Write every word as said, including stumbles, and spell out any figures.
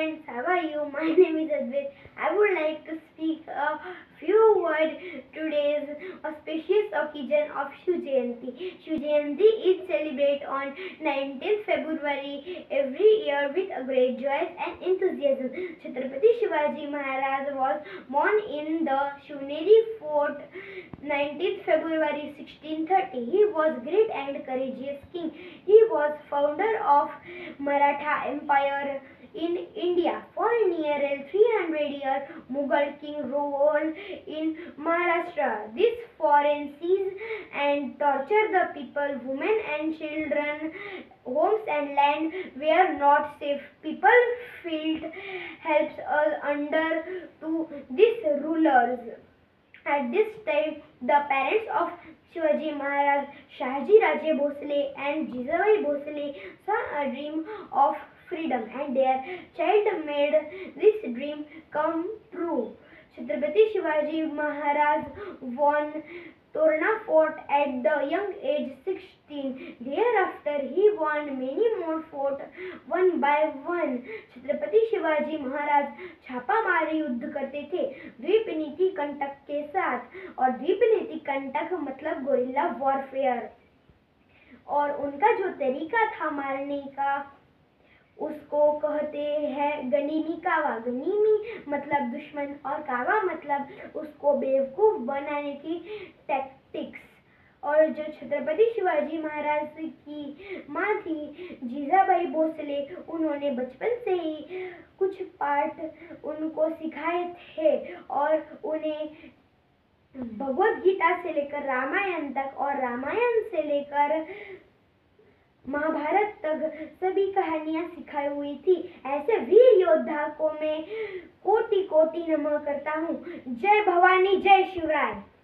friends, how are you? My name is Advait. I would like to speak a few words today's auspicious occasion of Shiv Jayanti. Shiv Jayanti is celebrated on nineteenth February every year with a great joy and enthusiasm. Chhatrapati Shivaji Maharaj was born in the Shivneri Fort nineteenth February sixteen thirty. He was great and courageous king. He was founder of Maratha Empire in India. For nearly three hundred years, Mughal king ruled in Maharashtra. This foreign seized and tortured the people, women and children. Homes and land were not safe. People felt helpless under to these rulers. At this time, the parents of Shivaji Maharaj, Shahaji Raje Bhosle and Jijabai Bhosle saw a dream of freedom, and their child made this dream come true. Chhatrapati Shivaji Maharaj won Torna Fort at the young age sixteen. Thereafter, he won many more forts one by one. Chhatrapati Shivaji Maharaj छापामारी युद्ध करते थे द्वीप नीति कंटक के साथ, और द्वीप नीति कंटक मतलब गोरिल्ला वॉरफेयर, और उनका जो तरीका था मारने का उसको कहते हैं गनीमी कावा। गनीमी मतलब दुश्मन और कावा मतलब उसको बेवकूफ बनाने की टैक्टिक्स। और जो छत्रपति शिवाजी महाराज की माँ थी जीजाबाई भोसले, उन्होंने बचपन से ही कुछ पाठ उनको सिखाए थे और उन्हें भगवत गीता से लेकर रामायण तक और रामायण से लेकर महाभारत तक सभी कहानियां सिखाई हुई थी। ऐसे वीर योद्धा को मैं कोटि कोटि नमन करता हूँ। जय भवानी, जय शिवराय।